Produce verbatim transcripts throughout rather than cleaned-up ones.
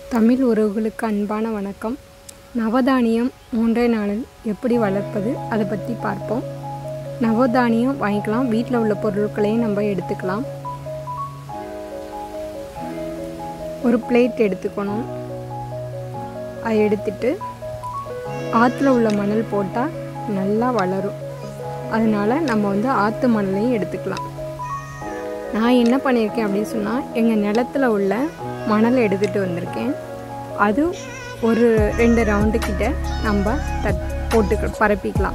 தமிழ் உறவுகளுக்கு அன்பான வணக்கம். நவதானியம் மூன்றே நாளில் எப்படி வளர்ப்பது அதை பற்றி பார்ப்போம். நவதானியம் வாங்கிக்கலாம், வீட்டில் உள்ள பொருட்களையும் நம்ம எடுத்துக்கலாம். ஒரு பிளேட் எடுத்துக்கணும். அதை எடுத்துட்டு ஆற்றுல உள்ள மணல் போட்டால் நல்லா வளரும். அதனால் நம்ம வந்து ஆற்று மணலையும் எடுத்துக்கலாம். நான் என்ன பண்ணியிருக்கேன் அப்படின்னு சொன்னால், எங்கள் நிலத்தில் உள்ள மணலை எடுத்துகிட்டு வந்திருக்கேன். அது ஒரு ரெண்டு ரவுண்டு கிட்ட நம்ம தட் போட்டு பரப்பிக்கலாம்.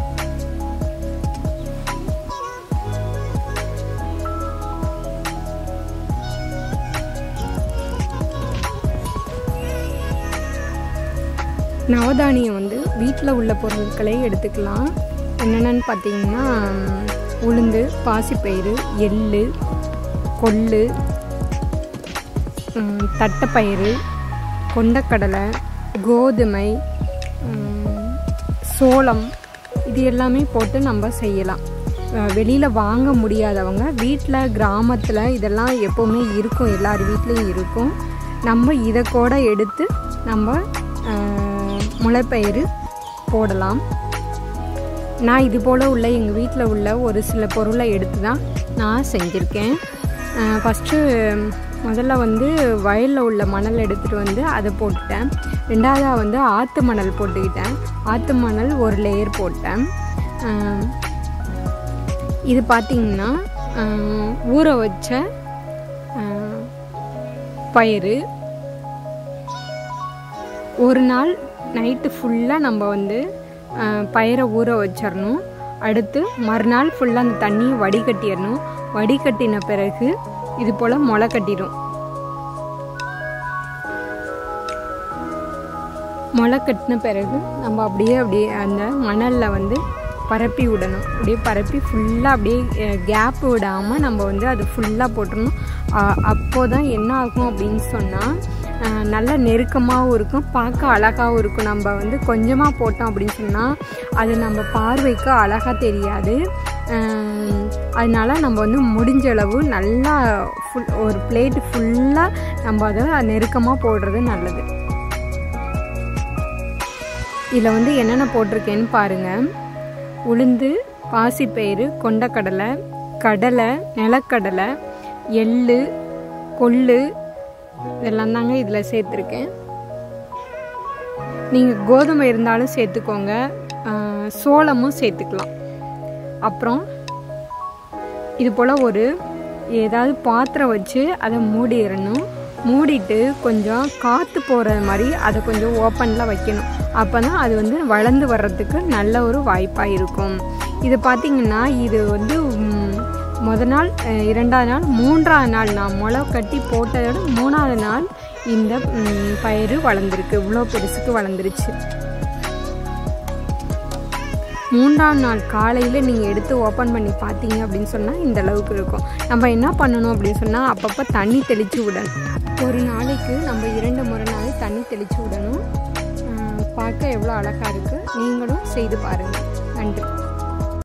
நவதானியம் வந்து வீட்டில் உள்ள பொருட்களை எடுத்துக்கலாம். என்னென்னு பார்த்தீங்கன்னா, உளுந்து, பாசிப்பயிறு, எள்ளு, கொள்ளு, தட்டைப்பயிறு, கொண்டக்கடலை, கோதுமை, சோளம், இது எல்லாமே போட்டு நம்ம செய்யலாம். வெளியில் வாங்க முடியாதவங்க வீட்டில் கிராமத்தில் இதெல்லாம் எப்போவுமே இருக்கும், எல்லார் வீட்லேயும் இருக்கும். நம்ம இதை கூட எடுத்து நம்ம முளைப்பயிறு போடலாம். நான் இது போல் உள்ள எங்கள் வீட்டில் உள்ள ஒரு சில பொருளை எடுத்து தான் நான் செஞ்சுருக்கேன். ஃபஸ்ட்டு முதல்ல வந்து வயலில் உள்ள மணல் எடுத்துகிட்டு வந்து அதை போட்டுட்டேன். ரெண்டாவதாக வந்து ஆற்று மணல் போட்டுக்கிட்டேன். ஆற்று மணல் ஒரு லேயர் போட்டேன். இது பார்த்திங்கன்னா ஊற வச்ச பயிறு. ஒரு நாள் நைட்டு ஃபுல்லாக நம்ம வந்து பயிரை ஊற வச்சிடணும். அடுத்து மறுநாள் ஃபுல்லாக அந்த தண்ணியை வடிகட்டிடணும். வடிகட்டின பிறகு இது போல் முளை கட்டிடும். முளை கட்டின பிறகு நம்ம அப்படியே அப்படியே அந்த மணலில் வந்து பரப்பி விடணும். அப்படியே பரப்பி ஃபுல்லாக அப்படியே கேப்பு விடாமல் நம்ம வந்து அது ஃபுல்லாக போட்டுடணும். அப்போ தான் என்ன ஆகும் அப்படின்னு சொன்னால், நல்ல நெருக்கமாகவும் இருக்கும், பார்க்க அழகாகவும் இருக்கும். நம்ம வந்து கொஞ்சமாக போட்டோம் அப்படின்னு சொன்னால் அது நம்ம பார்வைக்கு அழகாக தெரியாது. அதனால் நம்ம வந்து முடிஞ்ச அளவு நல்லா ஃபுல் ஒரு பிளேட்டு ஃபுல்லாக நம்ம அதை நெருக்கமாக போடுறது நல்லது. இதில் வந்து என்னென்ன போட்டிருக்கேன்னு பாருங்கள். உளுந்து, பாசிப்பயிறு, கொண்டக்கடலை, கடலை, நிலக்கடலை, எள்ளு, கொள்ளு, இதெல்லாம் தாங்க இதில் சேர்த்துருக்கேன். நீங்கள் கோதுமை இருந்தாலும் சேர்த்துக்கோங்க, சோளமும் சேர்த்துக்கலாம். அப்புறம் இது போல் ஒரு ஏதாவது பாத்திரம் வச்சு அதை மூடிடணும். மூடிட்டு கொஞ்சம் காற்று போகிற மாதிரி அதை கொஞ்சம் ஓப்பனில் வைக்கணும். அப்போ தான் அது வந்து வளர்ந்து வர்றதுக்கு நல்ல ஒரு வாய்ப்பாக இருக்கும். இது பார்த்திங்கன்னா, இது வந்து முத நாள், இரண்டாவது நாள், மூன்றாவது நாள் நான் முளை கட்டி போட்டதோட மூணாவது நாள் இந்த பயிறு வளர்ந்துருக்கு. இவ்வளோ பெருசுக்கு வளர்ந்துருச்சு. மூன்றாம் நாள் காலையில் நீங்கள் எடுத்து ஓப்பன் பண்ணி பார்த்தீங்க அப்படின்னு சொன்னால் இந்த அளவுக்கு இருக்கும். நம்ம என்ன பண்ணணும் அப்படின்னு சொன்னால், அப்பப்போ தண்ணி தெளித்து விடணும். ஒரு நாளைக்கு நம்ம இரண்டு முறை நாளை தண்ணி தெளித்து விடணும். பார்க்க எவ்வளோ அழகாக இருக்குது. நீங்களும் செய்து பாருங்கள். நன்றி.